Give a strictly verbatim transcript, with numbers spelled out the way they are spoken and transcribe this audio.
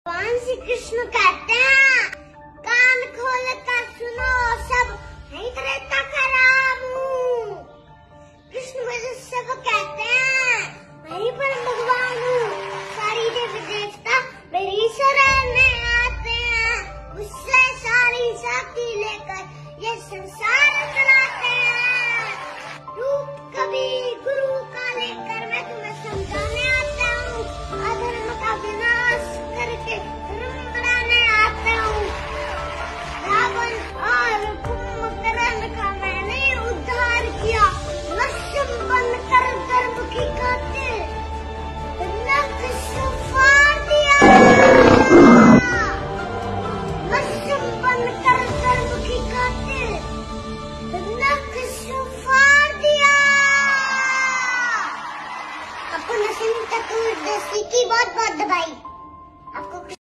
भगवान श्री कृष्ण कहते हैं, कान खोल कर सुनो सब, नहीं त्रेता का राम हूँ। कृष्ण वजह को कहते हैं, वही पर भगवान हूँ। सारी देवी देवता मेरी शरण में आते हैं, उससे सारी शक्ति लेकर ये संसार चलाते हैं। रूप कभी गुरु का लेकर मैं तुम्हें समझाने आता हूँ, अधर्म का विनाश करके धर्म बढ़ाने आता हूँ। रावण और कुंभकर्ण का मैंने उद्धार किया, लक्ष्य बनकर धर्म की खातिर नक्श फाड़ दिया। लक्ष्य बनकर धर्म की खातिर नक्श फाड़ दिया। अपना सिंह तक की बहुत बहुत दबाई।